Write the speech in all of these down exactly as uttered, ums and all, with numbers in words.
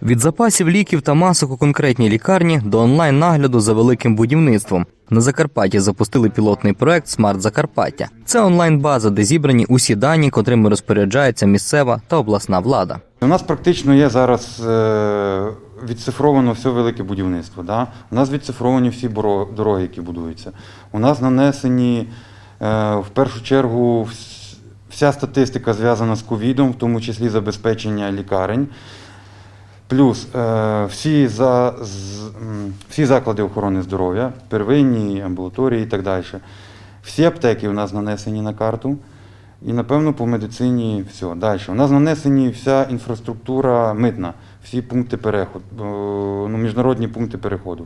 Від запасів ліків та масок у конкретній лікарні до онлайн-нагляду за великим будівництвом. На Закарпатті запустили пілотний проект «Смарт Закарпаття». Це онлайн-база, де зібрані усі дані, котрими розпоряджається місцева та обласна влада. У нас практично є зараз відцифровано все велике будівництво. Да? У нас відцифровані всі дороги, які будуються. У нас нанесені, в першу чергу, вся статистика зв'язана з ковідом, в тому числі забезпечення лікарень. Плюс всі, за, всі заклади охорони здоров'я, первинні, амбулаторії і так далі. Всі аптеки у нас нанесені на карту. І, напевно, по медицині все. Далі. У нас нанесені вся інфраструктура митна, всі пункти переходу, ну, міжнародні пункти переходу.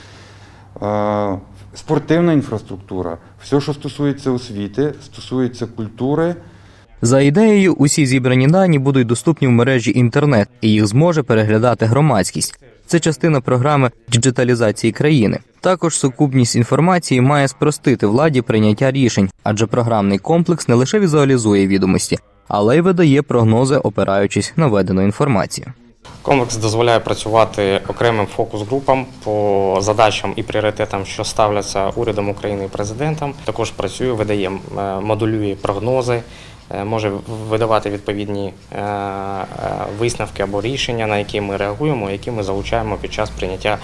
Спортивна інфраструктура, все, що стосується освіти, стосується культури. За ідеєю, усі зібрані дані будуть доступні в мережі інтернет, і їх зможе переглядати громадськість. Це частина програми діджиталізації країни. Також сукупність інформації має спростити владі прийняття рішень, адже програмний комплекс не лише візуалізує відомості, але й видає прогнози, опираючись на введену інформацію. Комплекс дозволяє працювати окремим фокус-групам по задачам і пріоритетам, що ставляться урядом України і президентом. Також працює, видає, модулює прогнози, може видавати відповідні висновки або рішення, на які ми реагуємо, які ми залучаємо під час прийняття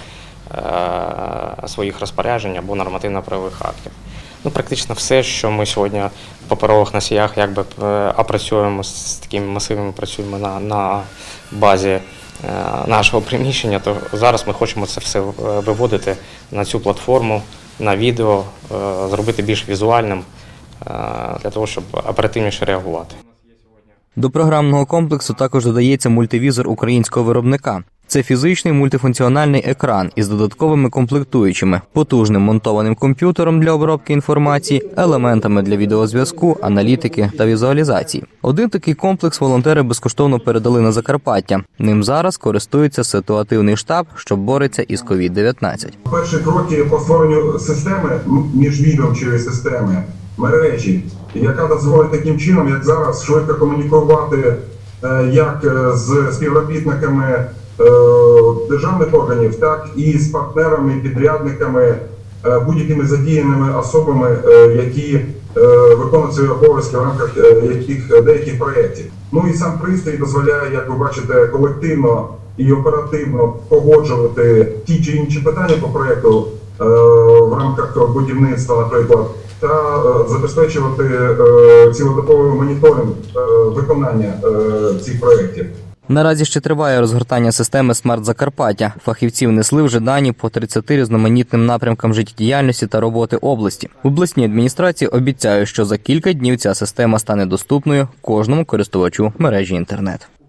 своїх розпоряджень або нормативно-правових актів. Ну, практично все, що ми сьогодні в паперових носіях якби опрацюємо з такими масивами, працюємо на, на базі нашого приміщення, то зараз ми хочемо це все виводити на цю платформу, на відео, зробити більш візуальним, для того, щоб оперативніше реагувати. До програмного комплексу також додається мультивізор українського виробника. Це фізичний мультифункціональний екран із додатковими комплектуючими, потужним монтованим комп'ютером для обробки інформації, елементами для відеозв'язку, аналітики та візуалізації. Один такий комплекс волонтери безкоштовно передали на Закарпаття. Ним зараз користується ситуативний штаб, що бореться із ковід дев'ятнадцять. Перші кроки по створенню системи, міжвідомчої системи, мережі, яка дозволить таким чином, як зараз, швидко комунікувати як з співробітниками державних органів, так і з партнерами, підрядниками, будь-якими задіяними особами, які виконують свої обов'язки в рамках яких, деяких проєктів. Ну і сам пристрій дозволяє, як ви бачите, колективно і оперативно погоджувати ті чи інші питання по проєкту в рамках будівництва, наприклад, та забезпечувати цілодобовий моніторинг виконання цих проєктів. Наразі ще триває розгортання системи «Смарт Закарпаття». Фахівці внесли вже дані по тридцяти різноманітним напрямкам життєдіяльності та роботи області. В обласній адміністрації обіцяють, що за кілька днів ця система стане доступною кожному користувачу мережі інтернет.